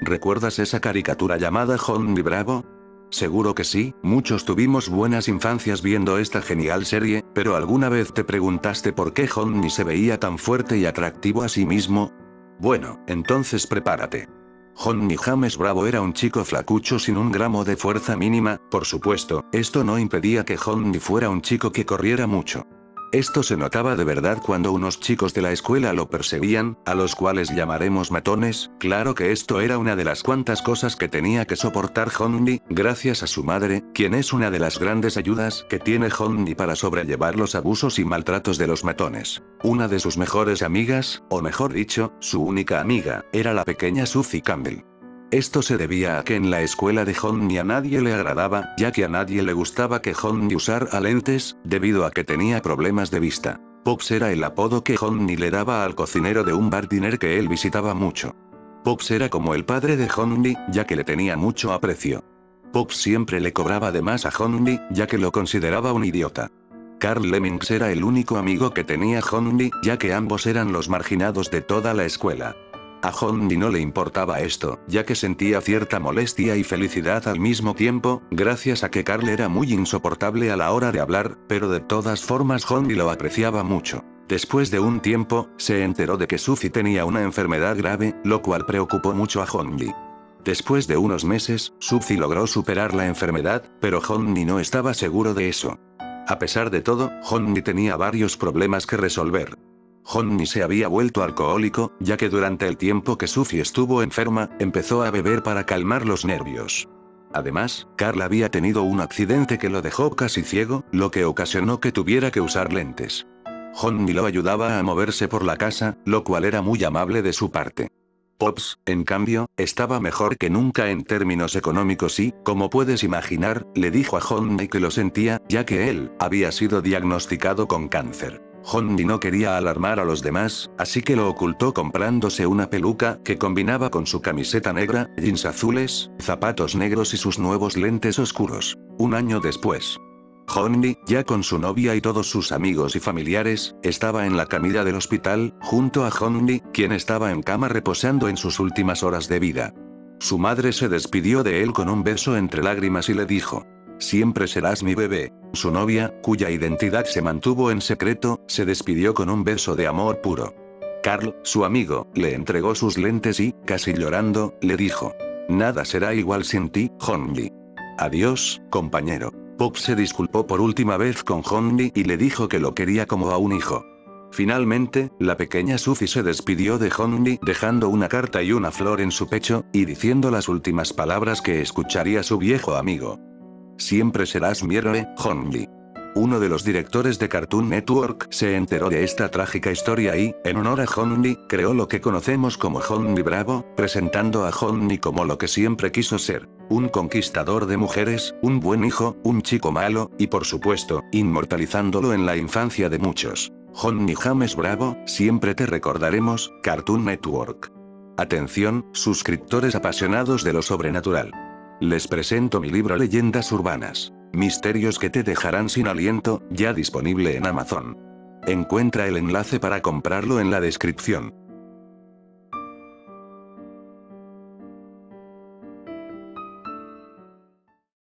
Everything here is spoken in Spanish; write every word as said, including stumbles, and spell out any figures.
¿Recuerdas esa caricatura llamada Johnny Bravo? Seguro que sí, muchos tuvimos buenas infancias viendo esta genial serie, pero ¿alguna vez te preguntaste por qué Johnny se veía tan fuerte y atractivo a sí mismo? Bueno, entonces prepárate. Johnny James Bravo era un chico flacucho sin un gramo de fuerza mínima, por supuesto, esto no impedía que Johnny fuera un chico que corriera mucho. Esto se notaba de verdad cuando unos chicos de la escuela lo perseguían, a los cuales llamaremos matones. Claro que esto era una de las cuantas cosas que tenía que soportar Johnny, gracias a su madre, quien es una de las grandes ayudas que tiene Johnny para sobrellevar los abusos y maltratos de los matones. Una de sus mejores amigas, o mejor dicho, su única amiga, era la pequeña Suzy Campbell. Esto se debía a que en la escuela de Johnny a nadie le agradaba, ya que a nadie le gustaba que Johnny usara lentes, debido a que tenía problemas de vista. Pops era el apodo que Johnny le daba al cocinero de un bar diner que él visitaba mucho. Pops era como el padre de Johnny, ya que le tenía mucho aprecio. Pops siempre le cobraba de más a Johnny, ya que lo consideraba un idiota. Carl Lemmings era el único amigo que tenía Johnny, ya que ambos eran los marginados de toda la escuela. A Johnny no le importaba esto, ya que sentía cierta molestia y felicidad al mismo tiempo, gracias a que Carl era muy insoportable a la hora de hablar, pero de todas formas Johnny lo apreciaba mucho. Después de un tiempo, se enteró de que Suzy tenía una enfermedad grave, lo cual preocupó mucho a Johnny. Después de unos meses, Suzy logró superar la enfermedad, pero Johnny no estaba seguro de eso. A pesar de todo, Johnny tenía varios problemas que resolver. Johnny se había vuelto alcohólico, ya que durante el tiempo que Suzy estuvo enferma, empezó a beber para calmar los nervios. Además, Carl había tenido un accidente que lo dejó casi ciego, lo que ocasionó que tuviera que usar lentes. Johnny lo ayudaba a moverse por la casa, lo cual era muy amable de su parte. Pops, en cambio, estaba mejor que nunca en términos económicos y, como puedes imaginar, le dijo a Johnny que lo sentía, ya que él había sido diagnosticado con cáncer. Johnny no quería alarmar a los demás, así que lo ocultó comprándose una peluca que combinaba con su camiseta negra, jeans azules, zapatos negros y sus nuevos lentes oscuros. Un año después, Johnny, ya con su novia y todos sus amigos y familiares, estaba en la camilla del hospital, junto a Johnny, quien estaba en cama reposando en sus últimas horas de vida. Su madre se despidió de él con un beso entre lágrimas y le dijo: «Siempre serás mi bebé». Su novia, cuya identidad se mantuvo en secreto, se despidió con un beso de amor puro. Carl, su amigo, le entregó sus lentes y, casi llorando, le dijo: «Nada será igual sin ti, Johnny. Adiós, compañero». Pop se disculpó por última vez con Johnny y le dijo que lo quería como a un hijo. Finalmente, la pequeña Suzy se despidió de Johnny dejando una carta y una flor en su pecho, y diciendo las últimas palabras que escucharía su viejo amigo: «Siempre serás mi héroe, Johnny». Uno de los directores de Cartoon Network se enteró de esta trágica historia y, en honor a Johnny, creó lo que conocemos como Johnny Bravo, presentando a Johnny como lo que siempre quiso ser: un conquistador de mujeres, un buen hijo, un chico malo, y por supuesto, inmortalizándolo en la infancia de muchos. Johnny James Bravo, siempre te recordaremos, Cartoon Network. Atención, suscriptores apasionados de lo sobrenatural. Les presento mi libro Leyendas Urbanas. Misterios que te dejarán sin aliento, ya disponible en Amazon. Encuentra el enlace para comprarlo en la descripción.